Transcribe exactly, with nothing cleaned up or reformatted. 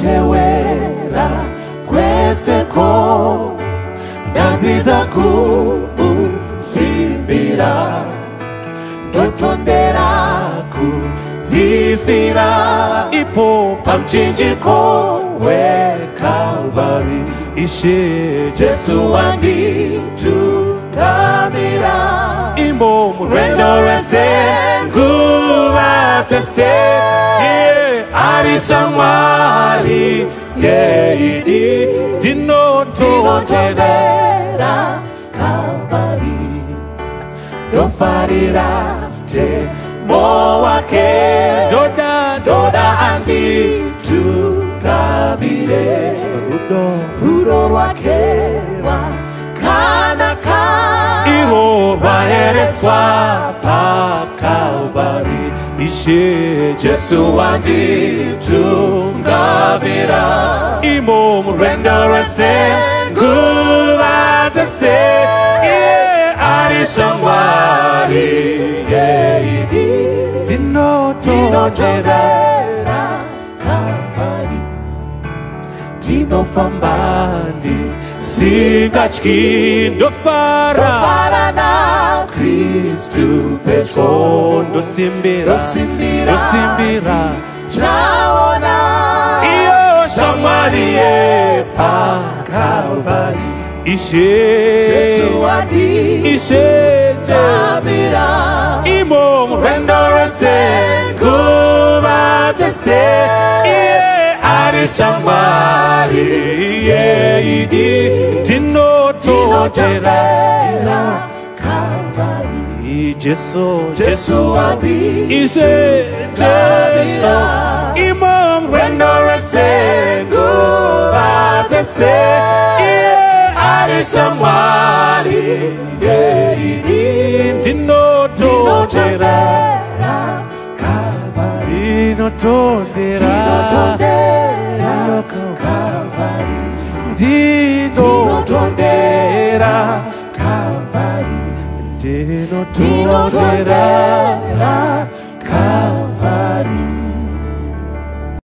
kutewera kweseko ndanziza kumusimbira ndotondera kundifira ipo pamchinjiko we Calvary ishe Jesu wanditungamira imbo murendo rese nguvatese yeah. Arishamwari yeidi dinotondera Calvary dofarira te mo wake doda doda andi tungamire rudo rudo wake wa kanaka iho bahereswa pa Calvary ishe Jesu wanditungamira imo murendo rese nguvatese yeah. Arishamwari yeidi dinotondera Calvary dinofambandi singatyi ndofara na Kristu pedyo ndosimbira ndosimbira chaona iyo shamwari pa Calvary ishe Jesu wadi ishe jamira imo murendo rese nguvatese Arishamwari yeidi dinotondera Calvary Jesu Jesu wadi ishe jamira imo murendo rese nguvatese Arishamwari yeidi dinotondera Calvary dinotondera Calvary dinotondera Calvary dinotondera